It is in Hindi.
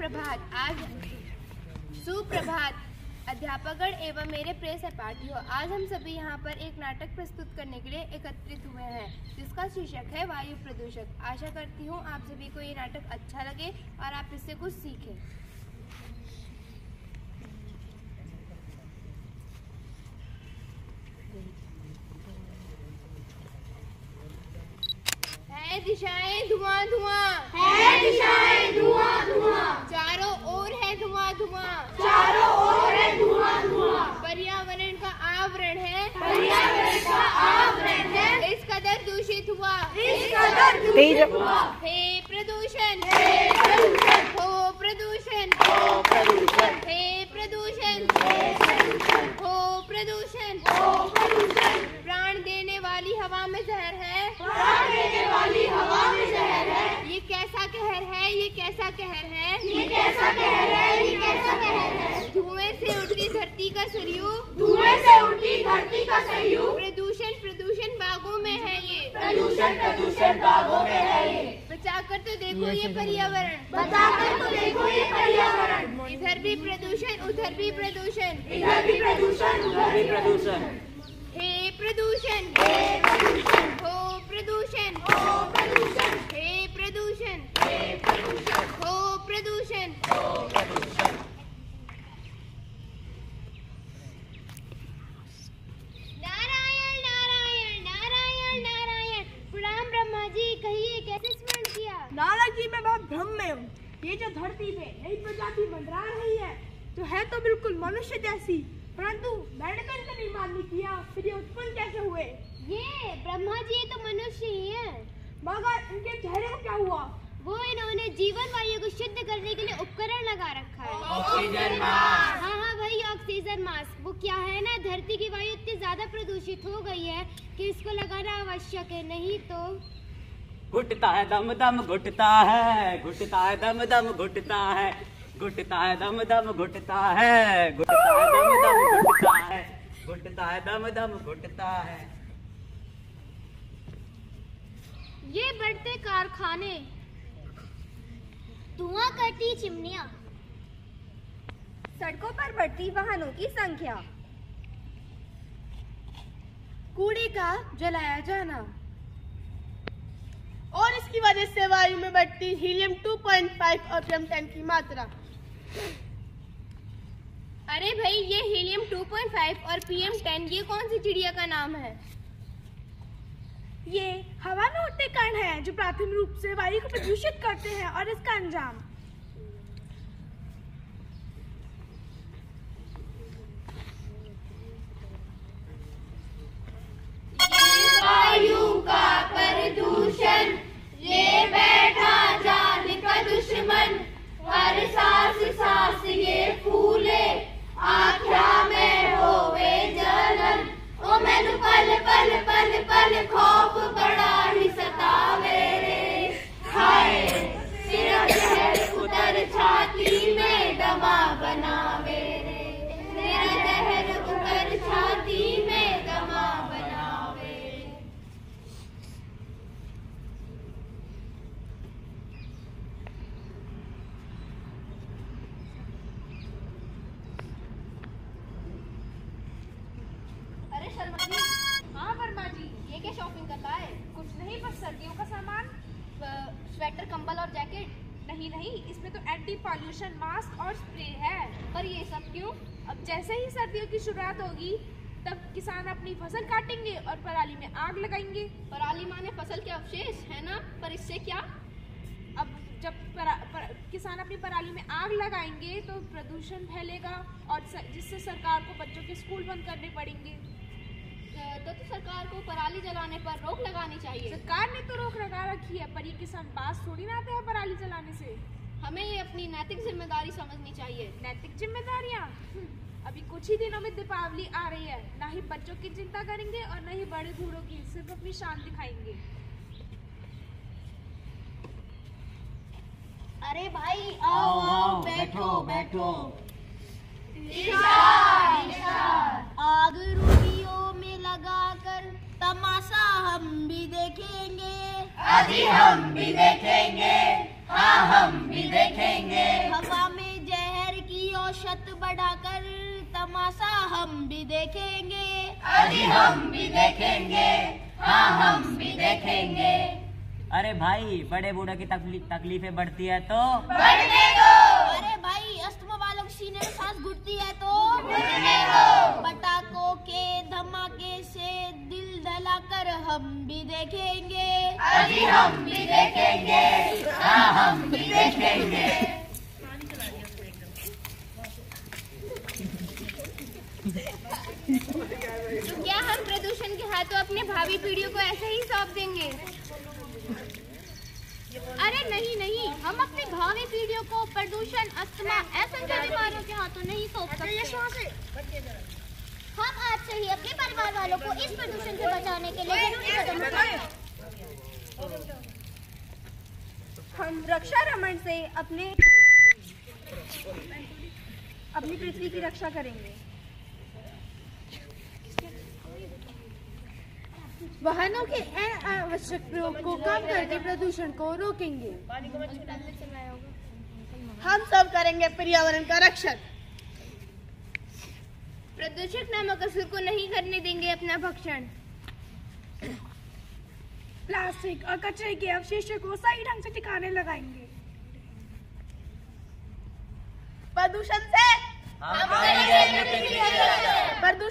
सुप्रभात अध्यापकगण एवं मेरे प्रिय सहपाठियों, आज हम सभी यहाँ पर एक नाटक प्रस्तुत करने के लिए एकत्रित हुए हैं जिसका शीर्षक है वायु प्रदूषक। आशा करती हूँ आप सभी को ये नाटक अच्छा लगे और आप इससे कुछ सीखें। है दिशाएं धुआं धुआं, है दिशाएं धुआं धुआं, चारों ओर है धुआं धुआं, चारों ओर है धुआं धुआं, पर्यावरण का आवरण है, पर्यावरण का आवरण है, इस कदर दूषित हुआ, इस कदर दूषित हुआ। हे प्रदूषण, हे प्रदूषण, हो प्रदूषण, हो प्रदूषण, हे प्रदूषण, हे प्रदूषण, हो प्रदूषण, हो प्रदूषण। प्राण देने वाली हवा में जहर है, प्राण देने वाली हवा में जहर है। ये कैसा कहर है, ये कैसा कहर है, ये कैसा कहर है, ये कैसा कहर है। धुएं से उठती धरती का सरयू, धुएं से उठती धरती का सरयू, प्रदूषण प्रदूषण बागों में है ये, प्रदूषण प्रदूषण बागों में है ये। बचाकर तो देखो ये पर्यावरण, बचाकर तो देखो ये पर्यावरण। इधर भी प्रदूषण उधर भी प्रदूषण, इधर भी प्रदूषण उधर भी प्रदूषण। हे प्रदूषण, हे प्रदूषण, हो प्रदूषण, हो प्रदूषण, हे प्रदूषण, हे प्रदूषण, हो प्रदूषण। हो प्रदूषण। नारायण नारायण नारायण नारायण। प्रणाम ब्रह्मा जी, कहिए कैसे स्मरण किया? नारद जी, मैं बहुत भ्रम में हूँ। ये जो धरती पे नई प्रजाति मंडरा रही है तो है तो बिल्कुल मनुष्य जैसी, परंतु मेंढकन का निर्माण नहीं किया, फिर ये उत्पन्न कैसे हुए? ये ब्रह्मा जी, ये तो मनुष्य ही हैं। मगर इनके चेहरे को क्या हुआ? वो इन्होंने जीवन वायु को शुद्ध करने के लिए उपकरण लगा रखा है। Oxygen mask. हाँ वही ऑक्सीजन मास्क। वो क्या है ना, धरती की वायु इतनी ज्यादा प्रदूषित हो गई है कि इसको लगाना आवश्यक है, नहीं तो घुटता है दम दम घुटता है, घुटता है दम दम घुटता है, घुटता है दम दम घुटता है, घुटता है दम दम घुटता है, घुटता है दम दम घुटता है। ये बढ़ते कारखाने, धुआं करती चिमनियां, सड़कों पर बढ़ती वाहनों की संख्या, कूड़े का जलाया जाना, और इसकी वजह से वायु में बढ़ती हीलियम 2.5 और PM10 की मात्रा। अरे भाई, ये हीलियम 2.5 और PM10 ये कौन सी चिड़िया का नाम है? ये हवा में उड़ते कण हैं जो प्राथमिक रूप से वायु को प्रदूषित करते हैं, और इसका अंजाम वायु का प्रदूषण, ये बैठा जान का दुश्मन, हर सांस सांस ये फूले, आँखा में होवे जलन। ओ मैनू पल पल पल पल खौफ बड़ा ही सतावे रे, हाय तेरा जहर उतर छाती में दमा बनावे रे, तेरा जहर उतर छाती में दमा बनावे रे। अरे शर्मा जी। हाँ वर्मा जी, ये क्या शॉपिंग कर रहा है? कुछ नहीं, बस सर्दियों का सामान, स्वेटर कंबल और जैकेट। नहीं नहीं, इसमें तो एंटी पॉल्यूशन मास्क और स्प्रे है। पर ये सब क्यों? अब जैसे ही सर्दियों की शुरुआत होगी तब किसान अपनी फसल काटेंगे और पराली में आग लगाएंगे। पराली माने फसल के अवशेष है ना, पर इससे क्या? अब जब किसान अपनी पराली में आग लगाएंगे तो प्रदूषण फैलेगा और जिससे सरकार को बच्चों के स्कूल बंद करने पड़ेंगे। तो सरकार को पराली जलाने पर रोक लगानी चाहिए। सरकार ने तो रोक लगा रखी है, पर ये किसान पास थोड़ी ना आते हैं पराली जलाने से। हमें ये अपनी नैतिक जिम्मेदारी समझनी चाहिए। नैतिक जिम्मेदारियाँ? अभी कुछ ही दिनों में दीपावली आ रही है, ना ही बच्चों की चिंता करेंगे और न ही बड़े बूढ़ों की, सिर्फ अपनी शान दिखाएंगे। अरे भाई आओ आओ बैठो बैठो। आग रूपियों में लगाकर तमाशा हम भी देखेंगे, अभी हम भी देखेंगे, हाँ हम भी देखेंगे। हवा कीमत बढ़ाकर तमाशा हम भी देखेंगे। अभी हम भी देखेंगे, हाँ हम भी देखेंगे। अरे भाई बड़े बूढ़े की तकलीफें बढ़ती है तो बढ़ने दो। अरे भाई अस्थमा वालों के सीने में सांस घुटती है तो बढ़ने दो। पटाखों के धमाके से दिल दहलाकर हम भी देखेंगे। अभी हम भी देखेंगे, हाँ हम भी देखेंगे। तो क्या हम प्रदूषण के हाथों अपने भावी पीढ़ियों को ऐसे ही सौंप देंगे? अरे नहीं नहीं, हम अपनी भावी पीढ़ियों को प्रदूषण, अस्थमा, असंख्य बीमारियों के हाथों नहीं सौंप सकते। हम आज से ही अपने परिवार वालों को इस प्रदूषण से बचाने के लिए जरूरी कदम उठाएं। हम रक्षा रमन से अपनी पृथ्वी की रक्षा करेंगे। वाहनों के अनावश्यक प्रयोग को कम करके प्रदूषण को रोकेंगे। हम सब करेंगे पर्यावरण का रक्षण। प्रदूषक नामक असुर को नहीं करने देंगे अपना भक्षण। प्लास्टिक और कचरे के अवशेषों को सही ढंग से ठिकाने लगाएंगे। प्रदूषण से हम करेंगे पृथ्वी की रक्षा।